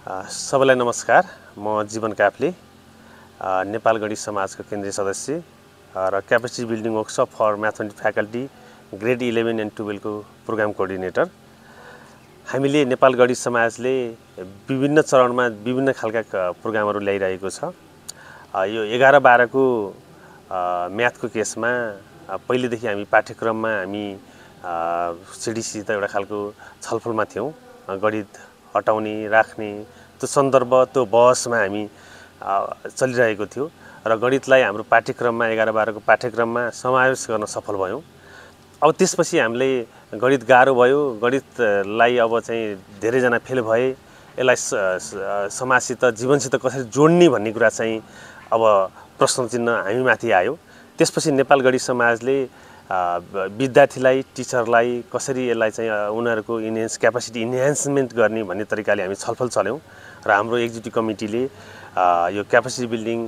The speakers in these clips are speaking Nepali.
सबैलाई नमस्कार। म जीवन काफ्ले, नेपाल गणित समाजको केन्द्रीय सदस्य र capacity building workshop for mathematics faculty grade 11 and 12 को प्रोग्राम कोअर्डिनेटर। हामीले नेपाल गणित समाजले विभिन्न चरणमा विभिन्न खालका प्रोग्रामहरू ल्याइरहेको छ। यो 11-12 को म्याथको केसमा पहिलेदेखि हामी पाठ्यक्रममा हामी सिडिसीसित एउटा खालको छलफलमा थियौँ। गणित हटाउने राख्ने त्यो सन्दर्भ त्यो बहसमा हामी चलिरहेको थियो र गणितलाई हाम्रो पाठ्यक्रममा 11-12 को पाठ्यक्रममा समावेश गर्न सफल भयौँ। अब त्यसपछि हामीले गणित गाह्रो भयो, गणितलाई अब चाहिँ धेरैजना फेल भए, यसलाई समाजसित जीवनसित कसरी जोड्ने भन्ने कुरा चाहिँ अब प्रश्न चिन्ह हामीमाथि आयो। त्यसपछि नेपाल गणित समाजले विद्यार्थीलाई टिचरलाई कसरी यसलाई चाहिँ उनीहरूको क्यापेसिटी इन्हान्समेन्ट गर्ने भन्ने तरिकाले हामी छलफल चल्यौँ र हाम्रो एक्जिक्युटिभ कमिटीले यो क्यापेसिटी बिल्डिङ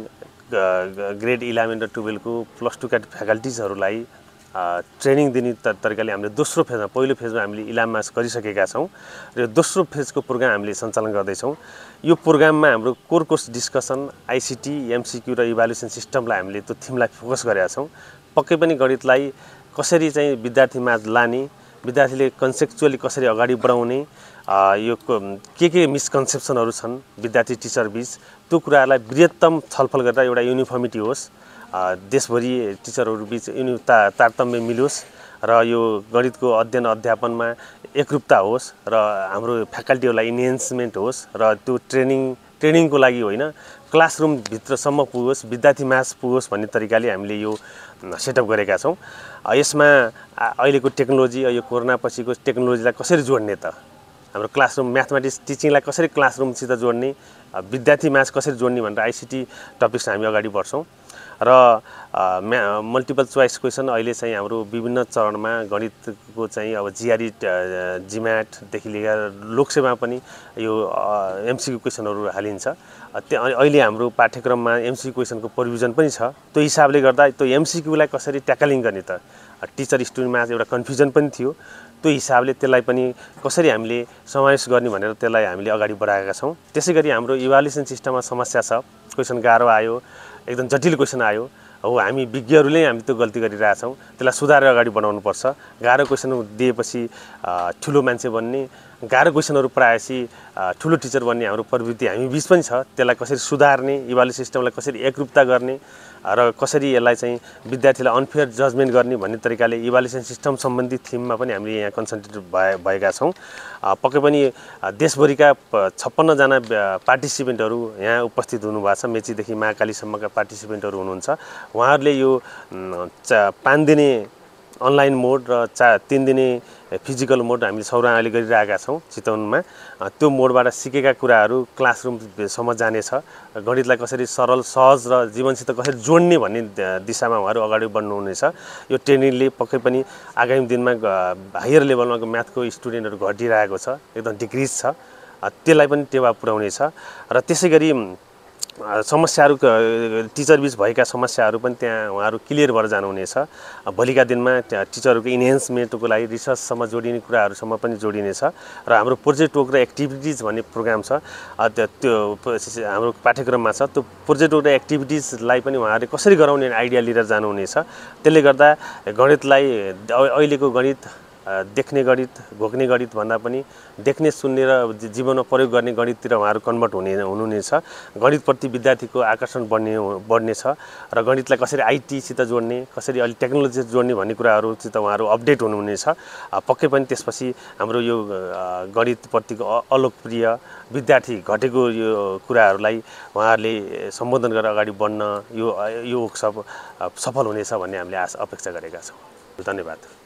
ग्रेड 11 र 12 को +2 का फ्याकल्टिजहरूलाई ट्रेनिङ दिने तरिकाले हामीले दोस्रो फेजमा, पहिलो फेजमा हामीले इलाममा गरिसकेका छौँ र यो दोस्रो फेजको प्रोग्राम हामीले सञ्चालन गर्दैछौँ। यो प्रोग्राममा हाम्रो core course discussion, ICT, MCQ र इभ्यालुएसन सिस्टमलाई हामीले त्यो थिमलाई फोकस गरेका छौँ। पक्कै पनि गणितलाई कसरी चाहिँ विद्यार्थीमा लाने, विद्यार्थीले कन्सेप्चुअली कसरी अगाडि बढाउने, यो के मिसकन्सेप्सनहरू छन् विद्यार्थी टिचर बीच, त्यो कुराहरूलाई बृहत्तम छलफल गरेर एउटा युनिफर्मिटी होस्, देशभरि टिचरहरू बीच तारतम्य मिलोस् र यो गणितको अध्ययन अध्यापनमा एकरूपता होस् र हाम्रो फ्याकल्टीहरूलाई इन्हान्समेन्ट होस् र त्यो ट्रेनिङको लागि होइन, क्लासरुमभित्रसम्म पुगोस्, विद्यार्थीमाझ पुगोस् भन्ने तरिकाले हामीले यो सेटअप गरेका छौँ। यसमा अहिलेको टेक्नोलोजी, यो कोरोना पछिको टेक्नोलोजीलाई कसरी जोड्ने त, हाम्रो क्लासरुम म्याथमेटिक्स टिचिङलाई कसरी क्लासरुमसित जोड्ने, विद्यार्थीमाझ कसरी जोड्ने भनेर आइसिटी टपिक्स हामी अगाडि बढ्छौँ र मल्टिपल चोइस क्वेसन अहिले चाहिँ हाम्रो विभिन्न चरणमा गणितको चाहिँ अब जिआरई जिम्याटदेखि लिएर लोकसेवा पनि यो एमसिक्यू क्वेसनहरू हालिन्छ। अहिले हाम्रो पाठ्यक्रममा एमसिक्यू क्वेसनको प्रोभिजन पनि छ। त्यो हिसाबले गर्दा त्यो एमसिक्यूलाई कसरी ट्याकलिङ गर्ने त, टिचर स्टुडेन्टमा एउटा कन्फ्युजन पनि थियो। त्यो हिसाबले त्यसलाई पनि कसरी हामीले समावेश गर्ने भनेर त्यसलाई हामीले अगाडि बढाएका छौँ। त्यसै गरी हाम्रो इभ्यालुएसन सिस्टममा समस्या छ, क्वेसन गाह्रो आयो, एकदम जटिल क्वेसन आयो, हो हामी विज्ञहरूले हामी त्यो गल्ती गरिरहेछौँ, त्यसलाई सुधारेर अगाडि बढाउनुपर्छ। गाह्रो क्वेसन दिएपछि ठुलो मान्छे बन्ने, गाह्रो क्वेसनहरू पढाएपछि ठुलो टिचर बन्ने हाम्रो प्रवृत्ति हामी बीच पनि छ। त्यसलाई कसरी सुधार्ने, इभ्यालुएसन सिस्टमलाई कसरी एकरूपता गर्ने र कसरी यसलाई चाहिँ विद्यार्थीलाई अनफेयर जजमेन्ट गर्ने भन्ने तरिकाले इभ्यालुएसन सिस्टम सम्बन्धी थिममा पनि हामीले यहाँ कन्सन्ट्रेट भएका छौँ। पक्कै पनि देशभरिका 56 जना पार्टिसिपेन्टहरू यहाँ उपस्थित हुनुभएको छ। मेचीदेखि महाकालीसम्मका पार्टिसिपेन्टहरू हुनुहुन्छ। उहाँहरूले यो 5 दिने अनलाइन मोड र 3 दिने फिजिकल मोड हामीले सौराले गरिरहेका छौँ चितवनमा। त्यो मोडबाट सिकेका कुराहरू क्लासरुमसम्म जानेछ। गणितलाई कसरी सरल, सहज र जीवनसित कसरी जोड्ने भन्ने दिशामा उहाँहरू अगाडि बढ्नुहुनेछ। यो ट्रेनिङले पक्कै पनि आगामी दिनमा हायर लेभलमा म्याथको स्टुडेन्टहरू घटिरहेको छ, एकदम डिक्रिज छ, त्यसलाई पनि टेवा पुर्याउनेछ र त्यसै गरी समस्याहरू टिचरबीच भएका समस्याहरू पनि त्यहाँ उहाँहरू क्लियर भएर जानुहुनेछ। भोलिका दिनमा टिचरहरूको इन्हान्समेन्टको लागि रिसर्चसम्म जोडिने कुराहरूसम्म पनि जोडिनेछ र हाम्रो प्रोजेक्ट वर्क र एक्टिभिटिज भन्ने प्रोग्राम छ, त्यो हाम्रो पाठ्यक्रममा छ। त्यो प्रोजेक्ट वर्क र एक्टिभिटिजलाई पनि उहाँहरूले कसरी गराउने आइडिया लिएर जानुहुनेछ। त्यसले गर्दा गणितलाई अहिलेको गणित देख्ने गणित, घोक्ने गणित भन्दा पनि देख्ने, सुन्ने र जीवनमा प्रयोग गर्ने गणिततिर उहाँहरू कन्भर्ट हुनुहुनेछ। गणितप्रति विद्यार्थीको आकर्षण बढ्नेछ र गणितलाई कसरी आइटीसित जोड्ने, कसरी अहिले टेक्नोलोजीसित जोड्ने भन्ने कुराहरूसित उहाँहरू अपडेट हुनुहुनेछ। पक्कै पनि त्यसपछि हाम्रो यो गणितप्रतिको अलोकप्रिय विद्यार्थी घटेको यो कुराहरूलाई उहाँहरूले सम्बोधन गरेर अगाडि बढ्न यो वर्कसप सफल हुनेछ भन्ने हामीले अपेक्षा गरेका छौँ। धन्यवाद।